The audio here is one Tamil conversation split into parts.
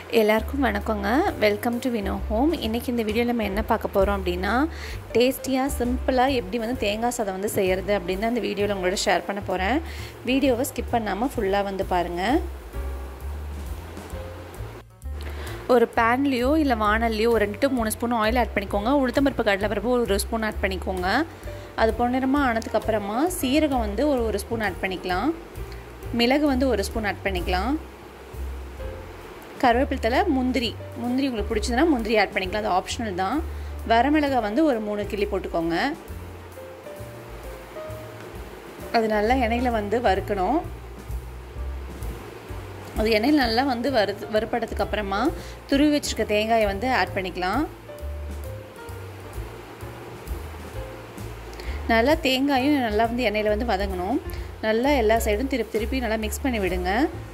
எல்லாருக்கும் வணக்கங்க. Welcome to Vino home. இன்றைக்கி இந்த வீடியோவில் நம்ம என்ன பார்க்க போகிறோம் அப்படின்னா, டேஸ்டியாக சிம்பிளாக எப்படி தேங்காய் சாதம் செய்கிறது அப்படின்னு தான் இந்த வீடியோவில் உங்களோட ஷேர் பண்ண போகிறேன். வீடியோவை ஸ்கிப் பண்ணாமல் ஃபுல்லாக பாருங்கள். ஒரு பேன்லேயோ இல்லை வானல்லையோ ஒரு 2 to 3 ஸ்பூன் ஆயில் ஆட் பண்ணிக்கோங்க. உளுத்தம்பருப்பு கடலைப்பருப்பு ஒரு ஸ்பூன் ஆட் பண்ணிக்கோங்க. அது பொன்னிறமாக ஆனதுக்கப்புறமா சீரகம் ஒரு ஸ்பூன் ஆட் பண்ணிக்கலாம். மிளகு 1 ஸ்பூன் ஆட் பண்ணிக்கலாம். கருவேப்பிலை, முந்திரி உங்களுக்கு பிடிச்சதுன்னா முந்திரி ஆட் பண்ணிக்கலாம், அது ஆப்ஷனல் தான். வரமிளகாய் ஒரு 3 கிள்ளி போட்டுக்கோங்க. அது நல்லா எண்ணெயில் வறுக்கணும். அது எண்ணெயில் நல்லா வறுப்படத்துக்கு அப்புறமா துருவி வச்சுருக்க தேங்காயை ஆட் பண்ணிக்கலாம். நல்லா தேங்காயும் நல்லா எண்ணெயில் வதங்கணும். நல்லா எல்லா சைடும் திருப்பி நல்லா மிக்ஸ் பண்ணி விடுங்க.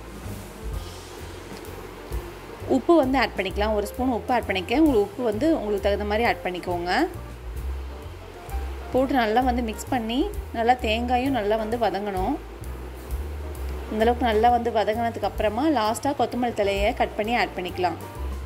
உப்பு ஆட் பண்ணிக்கலாம். 1 ஸ்பூன் உப்பு ஆட் பண்ணிக்க. உப்பு உங்களுக்கு தகுந்த மாதிரி ஆட் பண்ணிக்கோங்க. போட்டு நல்லா மிக்ஸ் பண்ணி நல்லா தேங்காயும் நல்லா வதங்கணும். இந்தளவுக்கு நல்லா வதங்கினதுக்கு அப்புறமா லாஸ்ட்டாக கொத்தமல்லி தழையை கட் பண்ணி ஆட் பண்ணிக்கலாம்.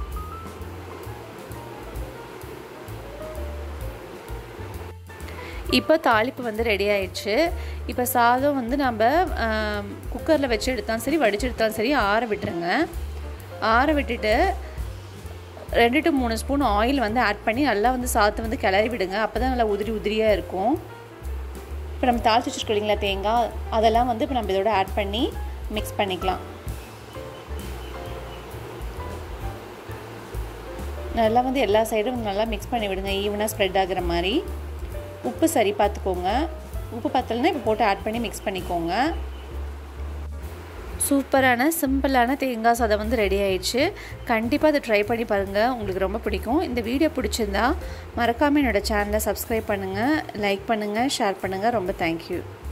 இப்போ தாளிப்பு ரெடி ஆயிடுச்சு. இப்போ சாதம் நம்ம குக்கரில் வச்சு எடுத்தாலும் சரி வடித்து எடுத்தாலும் சரி ஆற விட்டுருங்க. ஆற விட்டுட்டு 2 to 3 ஸ்பூன் ஆயில் ஆட் பண்ணி நல்லா சாதத்தை கிளறி விடுங்க. அப்போ தான் நல்லா உதிரியாக இருக்கும். இப்போ நம்ம தாளிச்சு வச்சுருக்கோம் இல்லைங்களா தேங்காய், அதெல்லாம் இப்போ நம்ம இதோட ஆட் பண்ணி மிக்ஸ் பண்ணிக்கலாம். நல்லா எல்லா சைடும் நல்லா மிக்ஸ் பண்ணி விடுங்க, ஈவனாக ஸ்ப்ரெட் ஆகிற மாதிரி. உப்பு சரி பார்த்துக்கோங்க. உப்பு பத்தலைன்னா இப்போ போட்டு ஆட் பண்ணி மிக்ஸ் பண்ணிக்கோங்க. சூப்பரான சிம்பிளான தேங்காய் சாதம் ரெடி ஆயிடுச்சு. கண்டிப்பாக அதை ட்ரை பண்ணி பாருங்கள், உங்களுக்கு ரொம்ப பிடிக்கும். இந்த வீடியோ பிடிச்சிருந்தா மறக்காமல் என்னோடய சேனலை சப்ஸ்கிரைப் பண்ணுங்கள், லைக் பண்ணுங்கள், ஷேர் பண்ணுங்கள். ரொம்ப தேங்க்யூ.